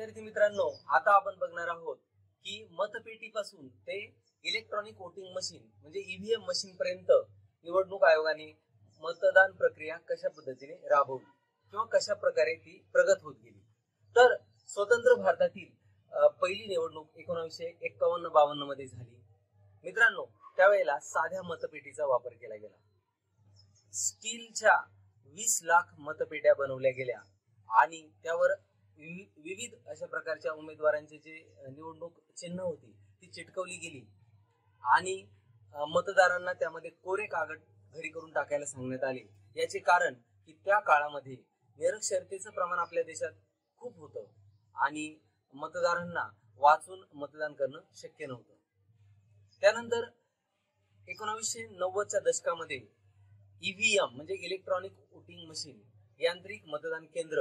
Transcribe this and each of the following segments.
विद्यार्थी मित्रांनो, आता आपण बघणार आहोत की मतपेटीपासून ते इलेक्ट्रॉनिक वोटिंग मशीन म्हणजे ईव्हीएम मशीन पर्यंत निवडणूक आयोगाने मतदान प्रक्रिया कशा पद्धतीने राबवली किंवा कशा प्रकारे ती प्रगत होत गेली। तर स्वतंत्र भारतातील पहिली निवडणूक 1951-52 मध्ये झाली। मित्रांनो, त्यावेळेला साध्या मतपेटीचा वापर केला गेला। स्टीलच्या 20 लाख मतपेट्या बनवल्या गेल्या आणि त्यावर विविध अशा प्रकारच्या उमेदवारांचे जे निवडणूक चिन्ह होती ती चिटकवली गेली आणि मतदारांना त्यामध्ये कोरे कागद घरी करून टाकायला सांगण्यात आले। याचे कारण की त्या काळामध्ये निरक्षरतेचं प्रमाण आपल्या देशात खूप होतं आणि मतदारांना वाचून मतदान करणं शक्य नव्हतं। त्यानंतर 1990च्या दशकामध्ये ईव्हीएम म्हणजे इलेक्ट्रॉनिक वोटिंग मशीन यांत्रिक मतदान केंद्र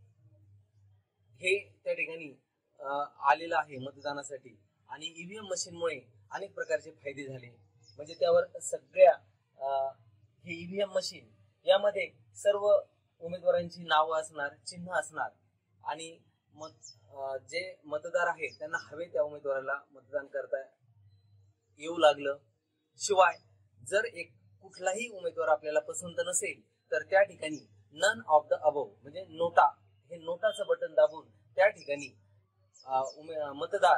हे त्या ठिकाणी आलेलं आहे मतदानासाठी आणि ईव्हीएम मशीनमुळे अनेक प्रकारचे फायदे झाले। म्हणजे त्यावर सगळ्या हे ईव्हीएम मशीन यामध्ये सर्व उमेदवारांची नावं असणार, चिन्ह असणार आणि जे मतदार आहेत त्यांना हवे त्या उमेदवाराला मतदान करता येऊ लागलं। शिवाय जर कुठलाही उमेदवार आपल्याला पसंत नसेल तर त्या ठिकाणी नन ऑफ द अबव म्हणजे नोटा हे नोटाचं बटन दाबून त्या ठिकाणी मतदार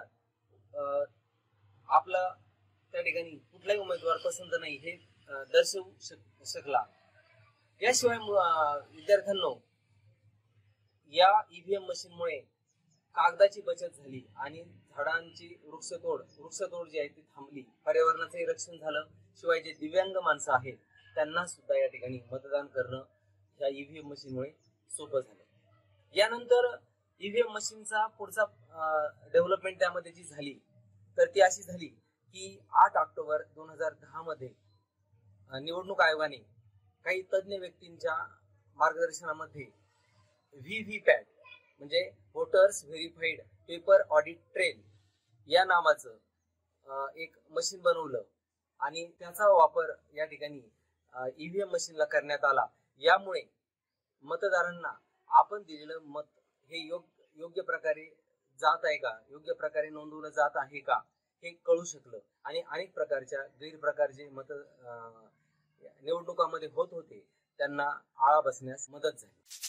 आपला त्या ठिकाणी कुठलाही उमेदवार पसंत नाही हे दर्शवू शकला। याशिवाय विद्यार्थ्यांनो, या ईव्हीएम मशीनमुळे कागदाची बचत झाली आणि झाडांची वृक्षतोड जी आहे ती थांबली, पर्यावरणाचंही रक्षण झालं। शिवाय जे दिव्यांग माणसं आहेत त्यांना सुद्धा या ठिकाणी मतदान करणं या ईव्हीएम मशीनमुळे सोपं झालं। यानंतर ईव्हीएम मशीनचा पुढचा डेव्हलपमेंट त्यामध्ये जी झाली तर ती अशी झाली की 8 ऑक्टोबर 2010 मध्ये निवडणूक आयोगाने काही तज्ञ व्यक्तींच्या मार्गदर्शनामध्ये व्हीव्हीपॅट म्हणजे voters verified paper audit trail या नावाचं एक मशीन बनवलं आणि त्याचा वापर या ठिकाणी ईव्हीएम मशीनला करण्यात आला। यामुळे मतदारांना आपण दिलेलं मत हे योग्य प्रकारे जात आहे का, योग्य प्रकारे नोंदवलं जात आहे का हे कळू शकलं आणि अनेक प्रकारच्या गैरप्रकार जे निवडणुकामध्ये होत होते त्यांना आळा बसण्यास मदत झाली।